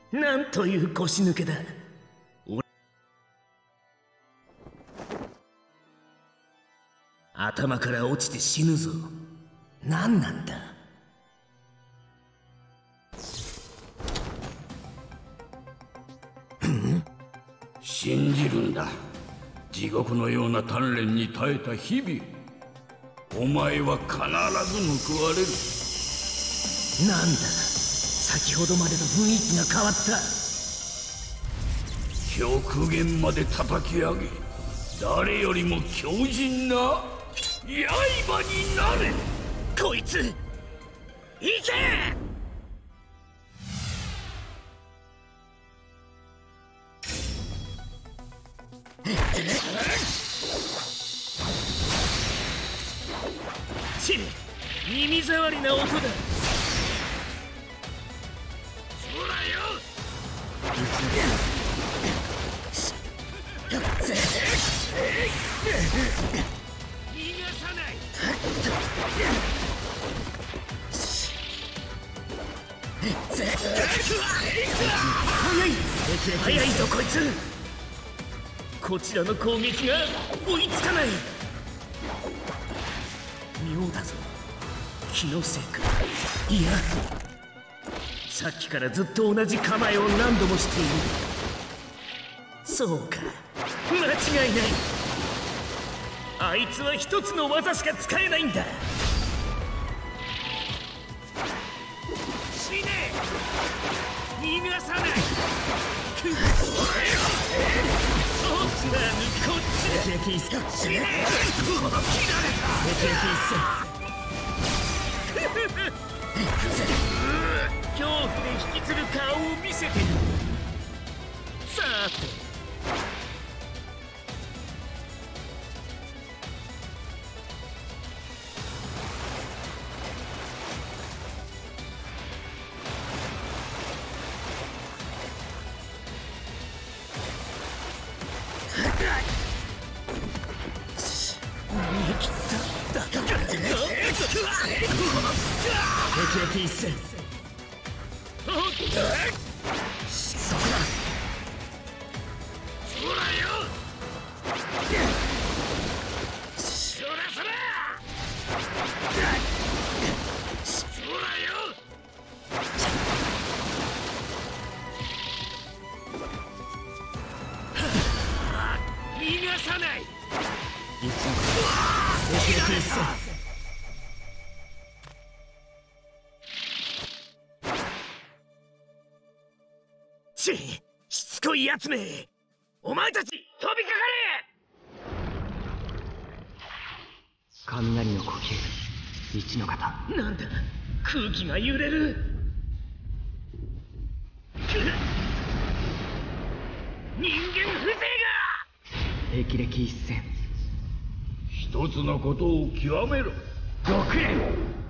なんという腰抜けだ。頭から落ちて死ぬぞ。何なんだ。 信じるんだ。地獄のような鍛錬に耐えた日々、お前は必ず報われる。 なんだ、先ほどまでの雰囲気が変わった。 極限まで叩き上げ、誰よりも強靭な刃になれ。 こいつ、行け！耳障りな音だ。そうだよ。逃がさない。早いぞこいつ。こちらの攻撃が追いつかない。妙だぞ、気のせいか。いや、さっきからずっと同じ構えを何度もしている。そうか、間違いない。あいつは一つの技しか使えないんだ。死ね！逃がさない。こっちだ。死ね！切られた。恐怖で引きずる顔を見せてる。さて、しつこいやつめ、お前たち飛びかかれ。 雷の呼吸、一の方。 なんだ、空気が揺れる。人間風情が。 霹靂一閃。 一つのことを極めろ。 極限。